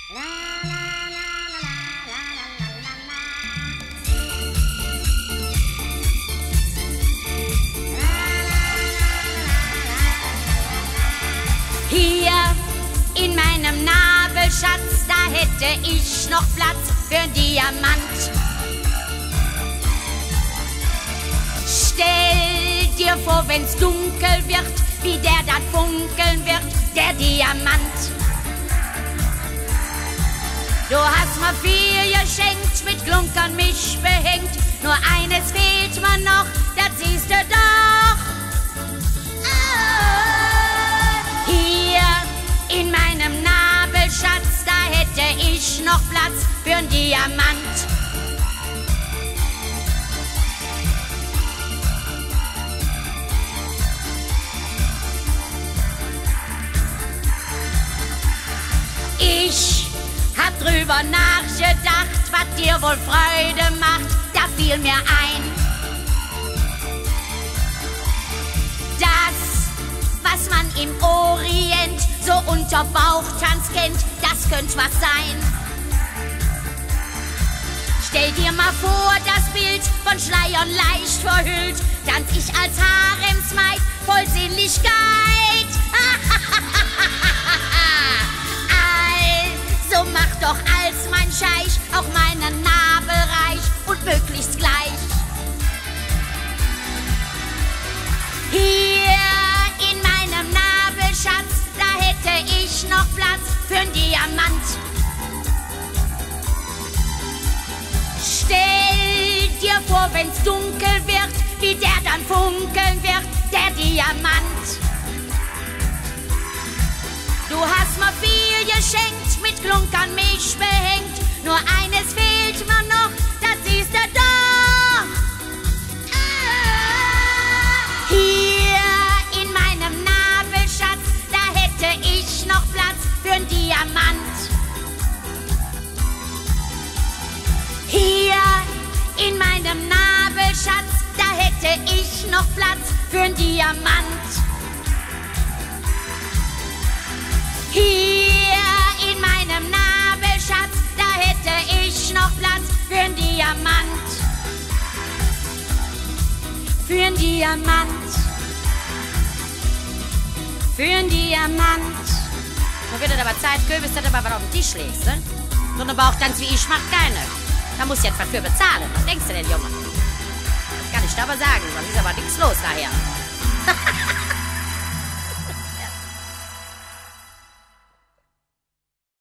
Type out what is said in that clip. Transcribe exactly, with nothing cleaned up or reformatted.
Hier in meinem Nabelschatz, da hätte ich noch Platz für einen Diamant. Stell dir vor, wenn's dunkel wird, wie der dann funkeln wird, der Diamant. Du hast mir viel geschenkt, mit Klunkern mich behängt, nur eines fehlt mir noch, das siehst du doch. Hier in meinem Nabelschatz, da hätte ich noch Platz für einen Diamant. Ich hab drüber nachgedacht, was dir wohl Freude macht, da fiel mir ein. Das, was man im Orient so unter Bauchtanz kennt, das könnte was sein. Stell dir mal vor, das Bild von Schleiern leicht verhüllt, tanz ich als Haremsmaid voll Sinnlichkeit. So mach doch als mein Scheich auch meinen Nabel reich und möglichst gleich. Hier in meinem Nabelschatz, da hätte ich noch Platz für einen Diamant. Stell dir vor, wenn's dunkel wird, wie der dann funkeln wird, der Diamant. Du hast mir viel geschenkt, mit Klunkern mich behängt, nur eines fehlt mir noch, das siehst du doch. Hier in meinem Nabelschatz, da hätte ich noch Platz für einen Diamant. Hier in meinem Nabelschatz, da hätte ich noch Platz für einen Diamant. Hier in meinem Nabelschatz, da hätte ich noch Platz für einen Diamant. Für einen Diamant. Für einen Diamant. Da wird es aber Zeit, Köbis, dass du mal was auf den Tisch legst, ne? So eine Bauchtanz wie ich macht keine. Da musst du jetzt was für bezahlen. Was denkst du denn, Junge? Das kann ich dir aber sagen, sonst ist aber nichts los daher.